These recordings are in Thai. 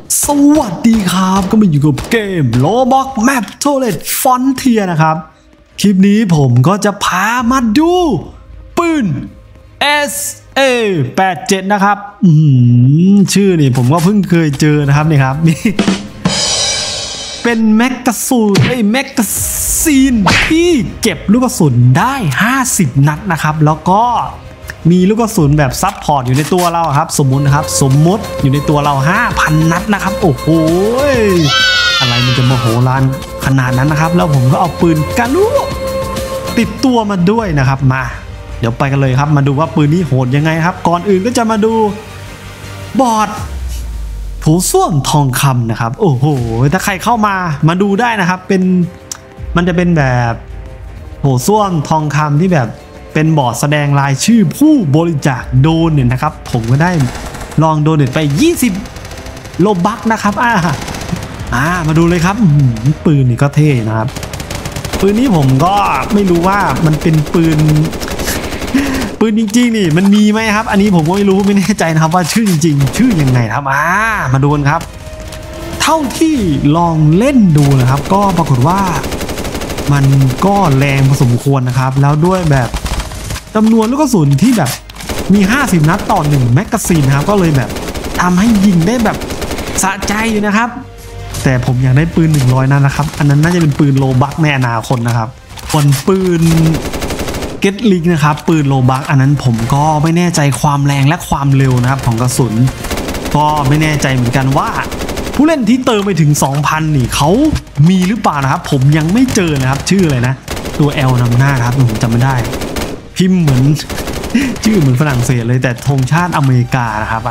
สวัสดีครับก็มาอยู่กับเกม Roblox Map Toilet Frontier นะครับคลิปนี้ผมก็จะพามาดูปืน SA87 นะครับชื่อนี่ผมก็เพิ่งเคยเจอนะครับนี่ครับนี่เป็นแมกกาซีนที่เก็บลูกกระสุนได้50นัดนะครับแล้วก็มีลูกกระสุนแบบซับพอร์ตอยู่ในตัวเราครับสมมุติอยู่ในตัวเรา 5,000 นัดนะครับโอ้โหอะไรมันจะมโหฬารขนาดนั้นนะครับแล้วผมก็เอาปืนกาลูติดตัวมาด้วยนะครับมาเดี๋ยวไปกันเลยครับมาดูว่าปืนนี้โหดยังไงครับก่อนอื่นก็จะมาดูบอร์ดโถส้วมทองคำนะครับโอ้โหถ้าใครเข้ามาดูได้นะครับมันจะเป็นแบบโถส้วมทองคำที่แบบเป็นบอร์ดแสดงรายชื่อผู้บริจาคโดเนทนะครับผมก็ได้ลองโดเนทไป20 โลบัคนะครับมาดูเลยครับปืนนี่ก็เท่นะครับปืนนี้ผมก็ไม่รู้ว่ามันเป็นปืนจริงๆนี่มันมีไหมครับอันนี้ผมก็ไม่รู้ไม่แน่ใจนะครับว่าชื่อจริงๆชื่อยังไงครับมาดูกันครับเท่าที่ลองเล่นดูนะครับก็ปรากฏว่ามันก็แรงพอสมควรนะครับแล้วด้วยแบบจำนวนลูกกระสุนที่แบบมี50นัดต่อ1แมกกาซีนนะครับก็เลยแบบทำให้ยิงได้แบบสะใจอยู่นะครับแต่ผมอยากได้ปืน100นัดนะครับอันนั้นน่าจะเป็นปืนโลบัคในอนาคตนะครับส่วนปืนเก็ตลิงนะครับปืนโลบัคอันนั้นผมก็ไม่แน่ใจความแรงและความเร็วนะครับของกระสุนก็ไม่แน่ใจเหมือนกันว่าผู้เล่นที่เติมไปถึง 2,000 นี่เขามีหรือเปล่านะครับผมยังไม่เจอนะครับชื่ออะไรนะตัว L นำหน้าครับผมจำไม่ได้พิมพ์เหมือนชื่อเหมือนฝรั่งเศสเลยแต่ธงชาติอเมริกานะครับ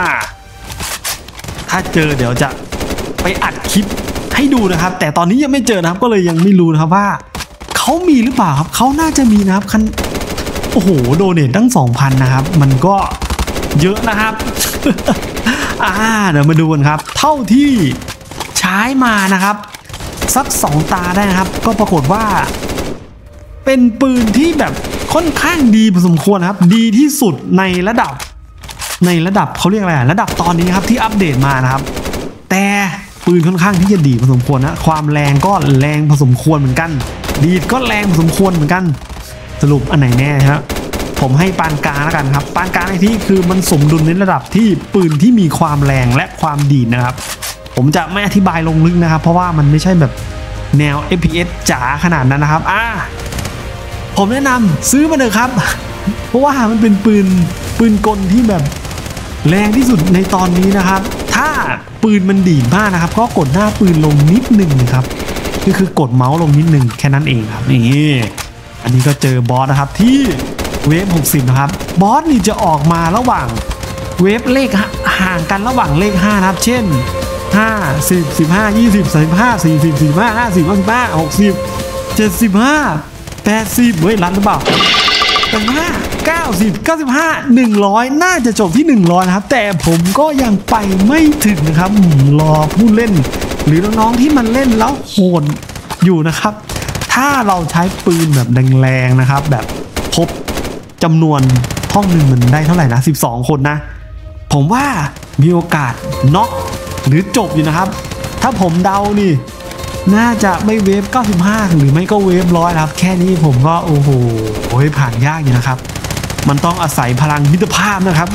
ถ้าเจอเดี๋ยวจะไปอัดคลิปให้ดูนะครับแต่ตอนนี้ยังไม่เจอนะครับก็เลยยังไม่รู้นะครับว่าเขามีหรือเปล่าครับเขาน่าจะมีนะครับโอ้โหโดเนทตั้ง 2,000 นะครับมันก็เยอะนะครับ เดี๋ยวมาดูกันครับเท่าที่ใช้มานะครับสัก2 ตาได้นะครับก็ปรากฏว่าเป็นปืนที่แบบค่อนข้างดีพอสมควรครับดีที่สุดในระดับเขาเรียกอะไรระดับตอนนี้ครับที่อัปเดตมานะครับแต่ปืนค่อนข้างที่จะดีพอสมควรนะความแรงก็แรงพอสมควรเหมือนกันดีดก็แรงพอสมควรเหมือนกันสรุปอันไหนแน่ครับผมให้ปานกลางแล้วกันครับปานกลางในที่คือมันสมดุลในระดับที่ปืนที่มีความแรงและความดีดนะครับผมจะไม่อธิบายลงลึกนะครับเพราะว่ามันไม่ใช่แบบแนว FPS จ๋าขนาดนั้นนะครับผมแนะนำซื้อมาเลยครับเพราะว่ามันเป็นปืนกลที่แบบแรงที่สุดในตอนนี้นะครับถ้าปืนมันดีดมากนะครับก็กดหน้าปืนลงนิดหนึ่งนะครับคือกดเมาส์ลงนิดหนึ่งแค่นั้นเองครับนี่อันนี้ก็เจอบอสนะครับที่เวฟ60นะครับบอสนี่จะออกมาระหว่างเวฟเลขห่างกันระหว่างเลข5นะครับเช่น5 10 15 20 35 40 45 50 55 60 75 80เฮ้ยรันหรือเปล่า85 90 95 100น่าจะจบที่100นะครับแต่ผมก็ยังไปไม่ถึงนะครับรอผู้เล่นหรือน้องๆที่มันเล่นแล้วโหดอยู่นะครับถ้าเราใช้ปืนแบบแรงๆนะครับแบบครบจำนวนห้องหนึ่งมันได้เท่าไหร่นะ12 คนนะผมว่ามีโอกาสน็อกหรือจบอยู่นะครับถ้าผมเดานี่น่าจะไม่เวฟ95หรือไม่ก็เวฟ100ครับแค่นี้ผมก็โอ้โหผ่านยากอยู่นะครับมันต้องอาศัยพลังมิตรภาพนะครับ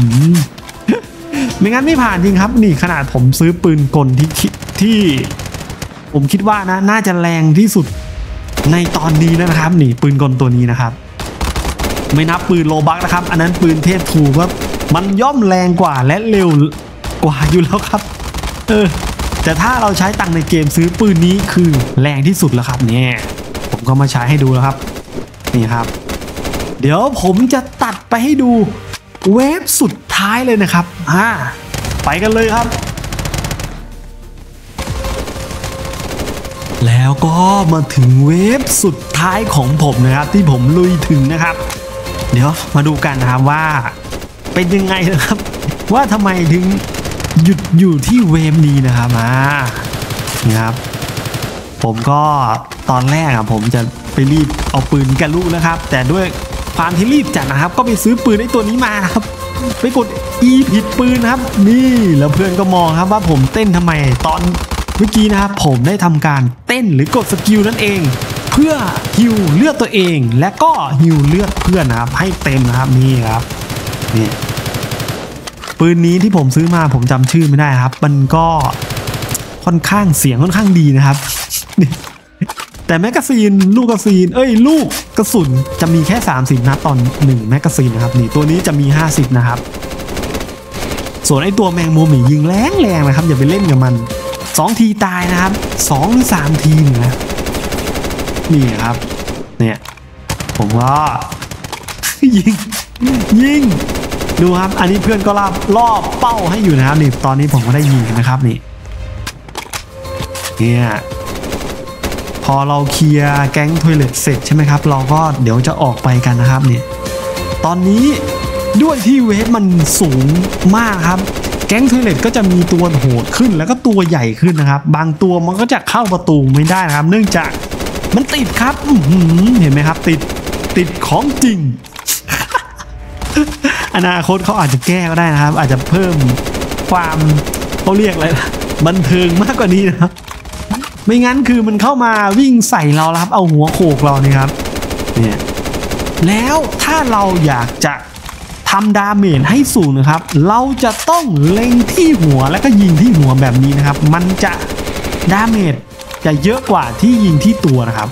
ไม่งั้นไม่ผ่านจริงครับนี่ขนาดผมซื้อปืนกลที่ผมคิดว่านะน่าจะแรงที่สุดในตอนนี้นะครับนี่ปืนกลตัวนี้นะครับไม่นับปืนโลบัคนะครับอันนั้นปืนเทพทูก็มันย่อมแรงกว่าและเร็วกว่าอยู่แล้วครับแต่ถ้าเราใช้ตังค์ในเกมซื้อปืนนี้คือแรงที่สุดแล้วครับเนี่ยผมก็มาใช้ให้ดูแล้วครับนี่ครับเดี๋ยวผมจะตัดไปให้ดูเวฟสุดท้ายเลยนะครับไปกันเลยครับแล้วก็มาถึงเวฟสุดท้ายของผมนะครับที่ผมลุยถึงนะครับเดี๋ยวมาดูกันนะครับว่าเป็นยังไงนะครับว่าทำไมถึงหยุดอยู่ที่เวฟนี้นะครับนี่ครับผมก็ตอนแรกผมจะไปรีบเอาปืนกระลุนะครับแต่ด้วยความที่รีบจัดนะครับก็ไปซื้อปืนไอ้ตัวนี้มาครับไปกด E ผิดปืนนะครับนี่แล้วเพื่อนก็มองครับว่าผมเต้นทำไมตอนเมื่อกี้นะครับผมได้ทำการเต้นหรือกดสกิลนั่นเองเพื่อฮิวเลือดตัวเองและก็ฮิวเลือดเพื่อนนะครับให้เต็มนะครับนี่ครับนี่ปืนนี้ที่ผมซื้อมาผมจำชื่อไม่ได้ครับมันก็ค่อนข้างเสียงค่อนข้างดีนะครับแต่แมกกาซีนลูกกระซีนลูกกระสุนจะมีแค่30นัดตอน1แมกกาซีนนะครับนี่ตัวนี้จะมี50นะครับส่วนไอตัวแมงมุมยิงแรงนะครับอย่าไปเล่นกับมัน2ทีตายนะครับ2หรือ3ทีนะนี่ครับเนี่ยผมก็ยิงดูครับอันนี้เพื่อนก็ล่อเป้าให้อยู่นะครับนี่ตอนนี้ผมก็ได้ยิงนะครับนี่เนี่ยพอเราเคลียร์แก๊งทอยเลทเสร็จใช่ไหมครับเราก็เดี๋ยวจะออกไปกันนะครับเนี่ยตอนนี้ด้วยที่เวฟมันสูงมากครับแก๊งทอยเลทก็จะมีตัวโหดขึ้นแล้วก็ตัวใหญ่ขึ้นนะครับบางตัวมันก็จะเข้าประตูไม่ได้นะครับเนื่องจากมันติดครับเห็นไหมครับติดของจริง อนาคตเขาอาจจะแก้ก็ได้นะครับอาจจะเพิ่มความเขาเรียกอะไรบันเทิงมากกว่านี้นะครับไม่งั้นคือมันเข้ามาวิ่งใส่เราแล้วครับเอาหัวโขกเรานี่ครับเนี่ยแล้วถ้าเราอยากจะทำดาเมจให้สูงนะครับเราจะต้องเล็งที่หัวแล้วก็ยิงที่หัวแบบนี้นะครับมันจะดาเมจจะเยอะกว่าที่ยิงที่ตัวนะครับ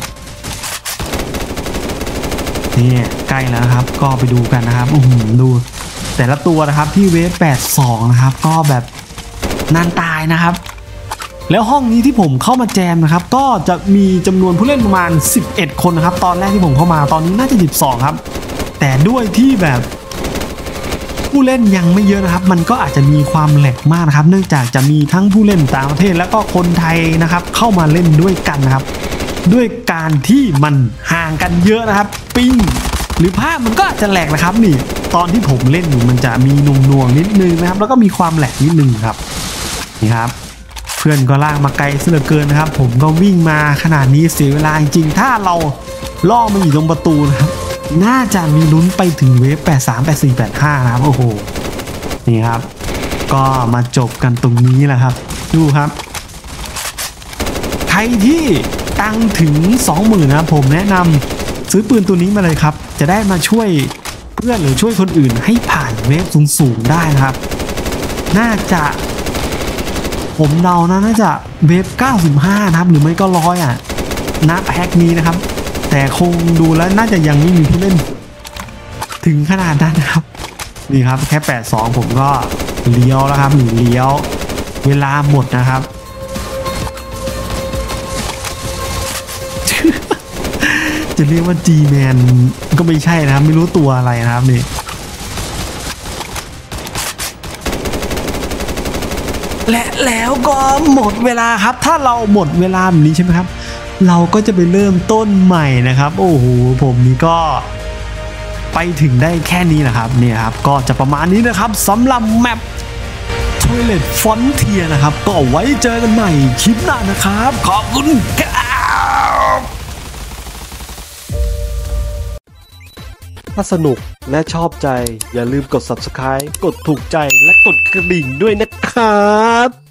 นี่ใกล้แล้วนะครับก็ไปดูกันนะครับดูแต่ละตัวนะครับที่เวฟ82นะครับก็แบบนานตายนะครับแล้วห้องนี้ที่ผมเข้ามาแจมนะครับก็จะมีจำนวนผู้เล่นประมาณ11คนนะครับตอนแรกที่ผมเข้ามาตอนนี้น่าจะ12ครับแต่ด้วยที่แบบผู้เล่นยังไม่เยอะนะครับมันก็อาจจะมีความแหลกมากนะครับเนื่องจากจะมีทั้งผู้เล่นต่างประเทศแล้วก็คนไทยนะครับเข้ามาเล่นด้วยกันนะครับด้วยการที่มันห่างกันเยอะนะครับปิ้งหรือภาพมันก็อาจจะแหลกนะครับนี่ตอนที่ผมเล่นอยู่มันจะมีหน่วงนิดนึงนะครับแล้วก็มีความแหลกนิดนึงครับนี่ครับเพื่อนก็ลากมาไกลซะเหลือเกินนะครับผมก็วิ่งมาขนาดนี้เสียเวลาจริงๆถ้าเราล่อมันอยู่ตรงประตูนะครับน่าจะมีลุ้นไปถึงเวฟ83 84 85นะครับโอ้โหนี่ครับก็มาจบกันตรงนี้แหละครับดูครับใครที่ตังถึง 20,000 นะครับผมแนะนำซื้อปืนตัวนี้มาเลยครับจะได้มาช่วยเพื่อนหรือช่วยคนอื่นให้ผ่านเวฟสูงๆได้นะครับน่าจะผมเดานะน่าจะเวฟ95นะครับหรือไม่ก็100อ่ะณแพ็คนี้นะครับแต่คงดูแล้วน่าจะยังไม่มีผู้เล่นถึงขนาดนั้นนะครับนี่ครับแค่82ผมก็เลี้ยวแล้วครับเลี้ยวเวลาหมดนะครับ จะเรียกว่า G-Man ก็ไม่ใช่นะครับไม่รู้ตัวอะไรนะครับนี่และแล้วก็หมดเวลาครับถ้าเราหมดเวลาแบบนี้ใช่ไหมครับเราก็จะไปเริ่มต้นใหม่นะครับโอ้โหผมนี่ก็ไปถึงได้แค่นี้นะครับเนี่ยครับก็จะประมาณนี้นะครับสำหรับแมป Toilet Frontier นะครับก็ไว้เจอกันใหม่คลิปหน้านะครับขอบคุณครับถ้าสนุกและชอบใจอย่าลืมกด Subscribe กดถูกใจและกดกระดิ่งด้วยนะครับ